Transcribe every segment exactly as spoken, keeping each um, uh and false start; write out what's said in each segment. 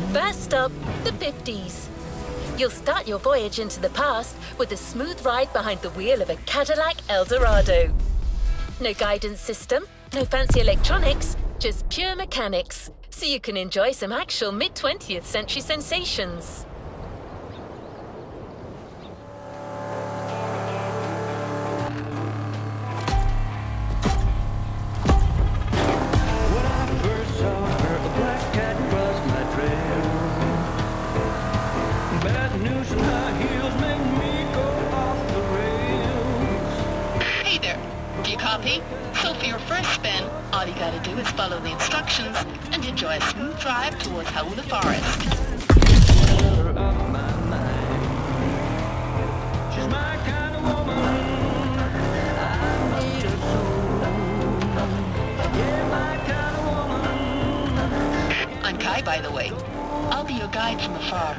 First stop, the fifties. You'll start your voyage into the past with a smooth ride behind the wheel of a Cadillac Eldorado. No guidance system, no fancy electronics, just pure mechanics, so you can enjoy some actual mid-twentieth century sensations. So for your first spin, all you gotta do is follow the instructions and enjoy a smooth drive towards Oʻahu Forest. I'm Kai, by the way. I'll be your guide from afar.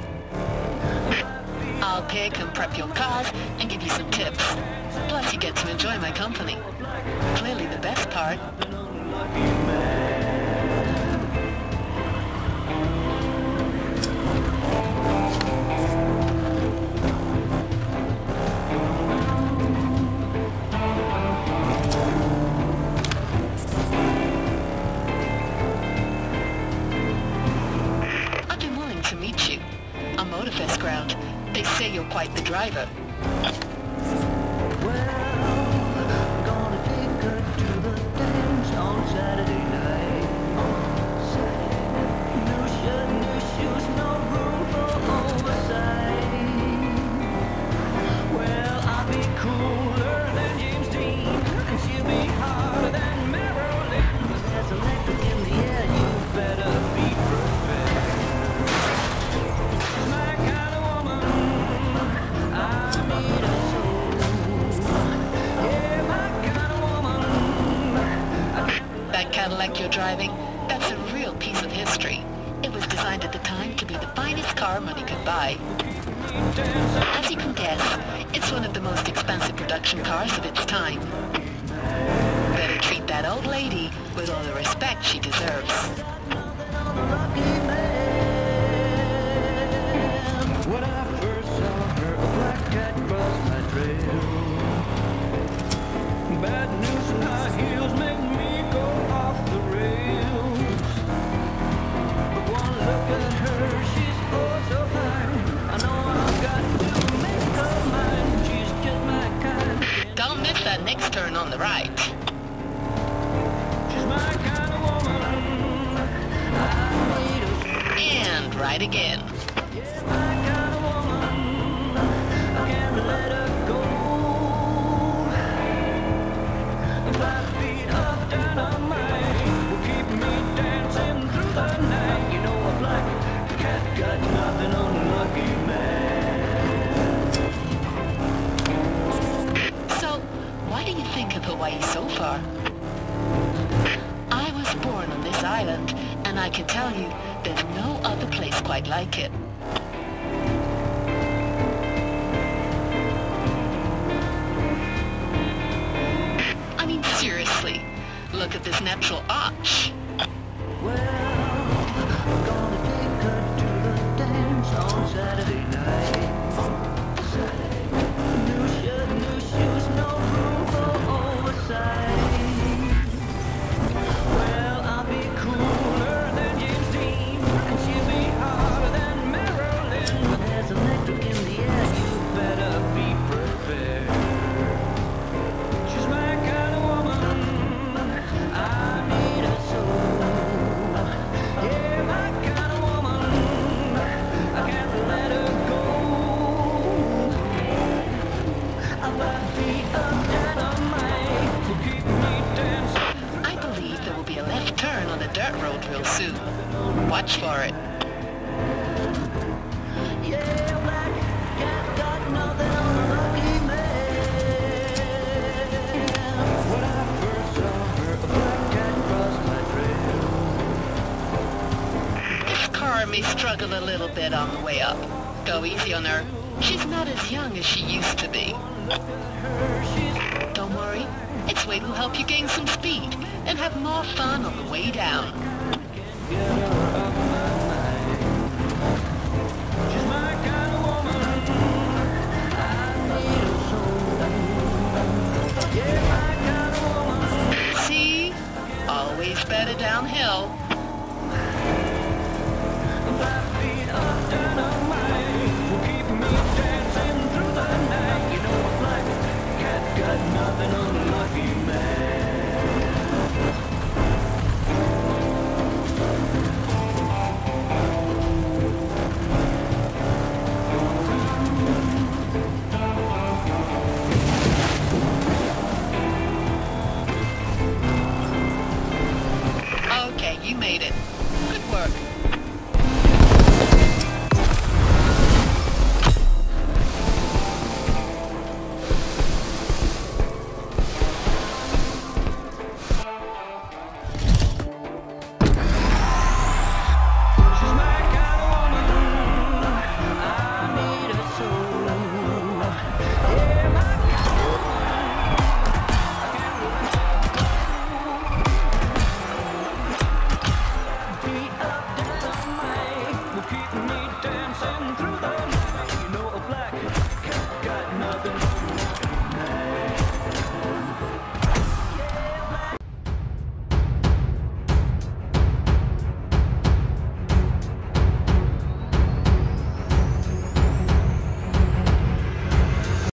I'll pick and prep your cars and give you some tips. Plus you get to enjoy my company. Clearly the best part. I've been willing to meet you. On Motorfest ground, they say you're quite the driver. Cadillac you're driving, that's a real piece of history. It was designed at the time to be the finest car money could buy. As you can guess, it's one of the most expensive production cars of its time. Better treat that old lady with all the respect she deserves. When I first saw her, a black cat crossed my trail. Bad news and high heels make me go off the rails. But one look at her, she's oh so fine. I know I've got to make her mine. She's just my kind. Don't miss that next turn on the right. She's my kind of woman. I need her. And right again. Yeah, my kind of woman. I can't let her go. Five feet of dynamite will keep me dancing through the night. You know a black cat got nothing on a lucky man. So, why do you think of Hawaii so far? I was born on this island, and I can tell you, there's no other place quite like it. Seriously, look at this natural arch. Well, we're gonna take her to the dance on Saturday night. Saturday. New shirt, new shoes, no room for oversight. Well, I'll be cooler than James Dean, and she'll be harder than Marilyn. There's electric in the air, you better be prepared. She's my kind of woman. I need a soul. Yeah, my kind of woman. I can't let her go. Five feet of dynamite will keep me dancing. I believe there will be a left turn on the dirt road real soon. Watch for it. Yeah, black cat got nothing on a lucky man. When I first saw her, a black cat crossed my trail. This car may struggle a little bit on the way up. Go easy on her. She's not as young as she used to be. Don't worry, its weight will help you gain some speed and have more fun on the way down. luck.